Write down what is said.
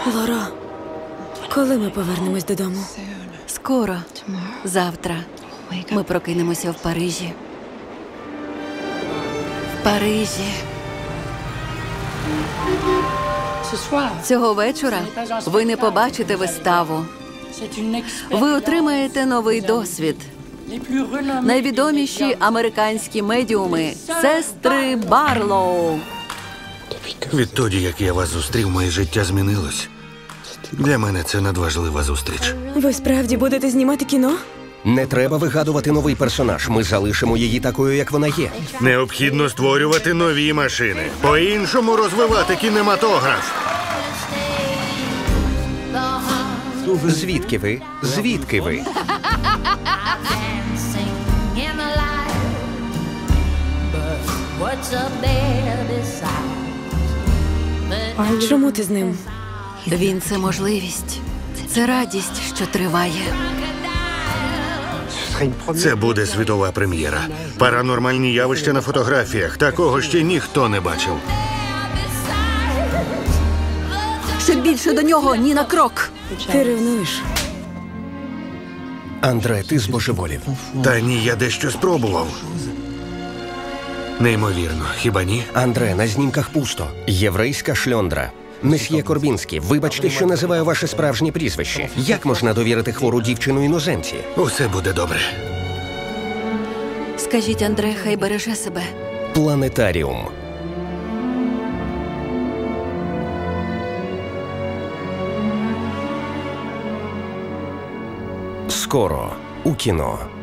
Лоро, коли ми повернемось додому? Скоро. Завтра. Ми прокинемося в Парижі. В Парижі. Цього вечора ви не побачите виставу. Ви отримаєте новий досвід. Найвідоміші американські медіуми – сестри Барлоу. Відтоді, як я вас зустрів, моє життя змінилось. Для мене це надважлива зустріч. Ви справді будете знімати кіно? Не треба вигадувати новий персонаж. Ми залишимо її такою, як вона є. Необхідно створювати нові машини. По-іншому розвивати кінематограф. Звідки ви? Звідки ви? Чому ти з ним? Він – це можливість. Це радість, що триває. Це буде світова прем'єра. Паранормальні явища на фотографіях. Такого ще ніхто не бачив. Щоб більше до нього ні на крок. Ти ревнуєш? Андре, ти збожеволів. Та ні, я дещо спробував. Неймовірно, хіба ні? Андре, на знімках пусто. Єврейська шльондра. Месьє Корбінський, вибачте, що називаю ваше справжнє прізвище. Як можна довірити хвору дівчину іноземці? Усе буде добре. Скажіть, Андре, хай береже себе. Планетаріум. Скоро у кіно.